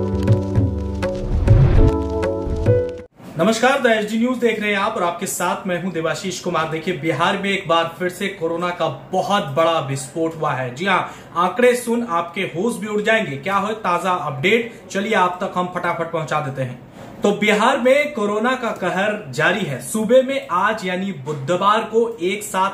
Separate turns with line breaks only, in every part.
नमस्कार, the SD news देख रहे हैं आप और आपके साथ मैं हूं देवाशीष कुमार। देखिए, बिहार में एक बार फिर से कोरोना का बहुत बड़ा विस्फोट हुआ है। जी हां, आंकड़े सुन आपके होश भी उड़ जाएंगे। क्या है ताजा अपडेट, चलिए आप तक हम फटाफट पहुंचा देते हैं। तो बिहार में कोरोना का कहर जारी है। सूबे में आज यानी बुधवार को एक साथ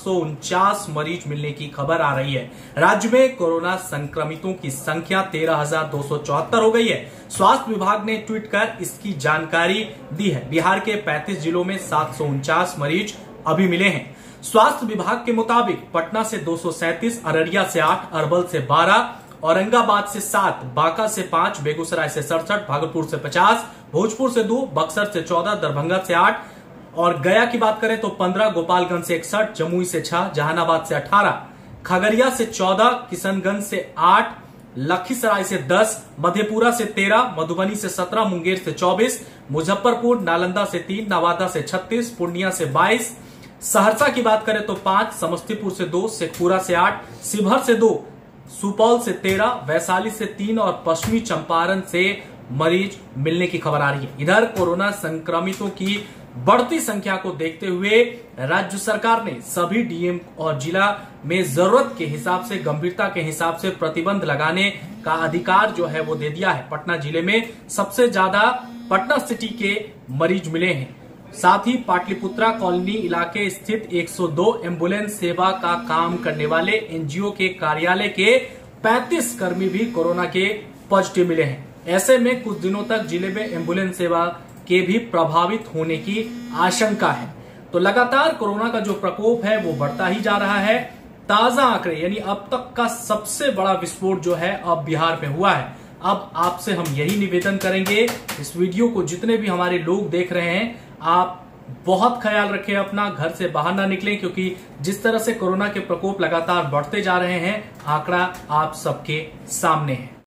749 मरीज मिलने की खबर आ रही है। राज्य में कोरोना संक्रमितों की संख्या 13,274 हो गई है। स्वास्थ्य विभाग ने ट्वीट कर इसकी जानकारी दी है। बिहार के 35 जिलों में 749 मरीज अभी मिले हैं। स्वास्थ्य विभाग के मुताबिक पटना से 237, अररिया से 8, अरवल से 12, औरंगाबाद से 7, बांका से 5, बेगूसराय से 67, भागलपुर से 50, भोजपुर से 2, बक्सर से 14, दरभंगा से 8 और गया की बात करें तो 15, गोपालगंज से 61, जमुई से 6, जहानाबाद से 18, खगड़िया से 14, किशनगंज से 8, लखीसराय से 10, मधेपुरा से 13, मधुबनी से 17, मुंगेर से 24, मुजफ्फरपुर, नालंदा से 3, नवादा से 36, पूर्णिया से 22, सहरसा की बात करें तो 5, समस्तीपुर से 2, शेखपुरा से 8, शिवहर से 2, सुपौल से 13, वैशाली से 3 और पश्चिमी चंपारण से मरीज मिलने की खबर आ रही है। इधर कोरोना संक्रमितों की बढ़ती संख्या को देखते हुए राज्य सरकार ने सभी डीएम और जिला में जरूरत के हिसाब से, गंभीरता के हिसाब से प्रतिबंध लगाने का अधिकार जो है वो दे दिया है। पटना जिले में सबसे ज्यादा पटना सिटी के मरीज मिले हैं। साथ ही पाटलिपुत्रा कॉलोनी इलाके स्थित 102 एम्बुलेंस सेवा का काम करने वाले एनजीओ के कार्यालय के 35 कर्मी भी कोरोना के पॉजिटिव मिले हैं। ऐसे में कुछ दिनों तक जिले में एम्बुलेंस सेवा के भी प्रभावित होने की आशंका है। तो लगातार कोरोना का जो प्रकोप है वो बढ़ता ही जा रहा है। ताजा आंकड़े यानी अब तक का सबसे बड़ा विस्फोट जो है अब बिहार में हुआ है। अब आपसे हम यही निवेदन करेंगे, इस वीडियो को जितने भी हमारे लोग देख रहे हैं, आप बहुत ख्याल रखें अपना, घर से बाहर ना निकलें, क्योंकि जिस तरह से कोरोना के प्रकोप लगातार बढ़ते जा रहे हैं, आंकड़ा आप सबके सामने है।